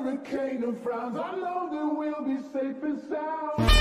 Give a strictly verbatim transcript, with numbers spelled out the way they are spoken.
hurricane of frowns, I know that we'll be safe and sound.